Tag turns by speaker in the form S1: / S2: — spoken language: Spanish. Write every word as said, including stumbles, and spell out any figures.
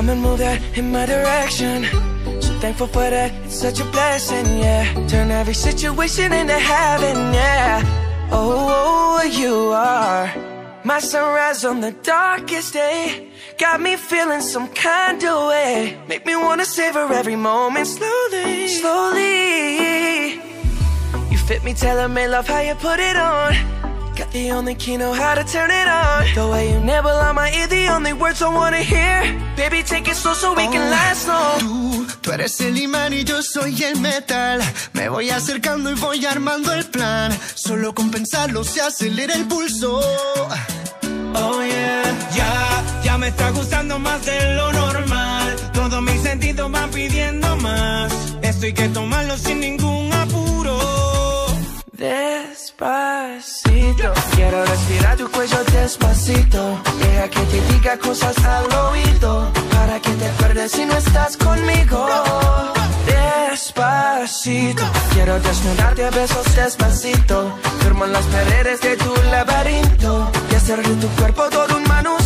S1: come and move that in my direction. So thankful for that, it's such a blessing, yeah. Turn every situation into heaven, yeah. Oh, oh, you are my sunrise on the darkest day. Got me feeling some kind of way. Make me wanna savor every moment slowly, slowly. You fit me, tailor-made, love how you put it on. Got the only key, know how to turn it on. The way you nibble on my ear, the only words I wanna hear. Baby, take it slow so we can last long.
S2: Tú, tú eres el imán y yo soy el metal. Me voy acercando y voy armando el plan. Solo con pensarlo se acelera el pulso.
S3: Oh yeah, ya, ya me está gustando más de lo normal. Todos mis sentidos van pidiendo más. Esto hay que tomarlo sin ningún apuro.
S1: Despacito, quiero respirar tu cuello despacito. Deja que te diga cosas al oído, para que te acuerdes si no estás conmigo. Despacito, quiero desnudarte a besos despacito. Firmo en las paredes de tu laberinto y hacer de tu cuerpo todo un manuscrito.